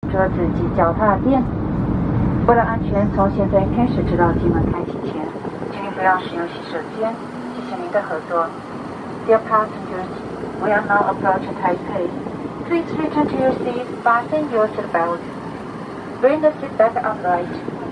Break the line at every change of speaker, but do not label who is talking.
桌子及脚踏垫。为了安全，从现在开始直到机门开启前，请您不要使用洗手间。谢谢您的合作。Dear passengers, we are now approaching Taipei. Please return to your seats, fasten your seatbelt. Bring the seat back upright.